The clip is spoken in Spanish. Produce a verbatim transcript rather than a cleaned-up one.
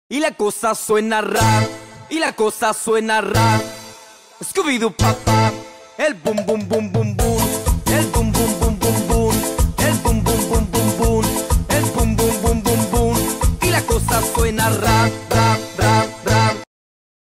Y la cosa suena ra, y la cosa suena ra. Scooby-Doo papá, el boom boom boom boom boom, el boom boom boom boom boom, el boom boom boom boom boom, el boom boom boom boom boom. Y la cosa suena ra.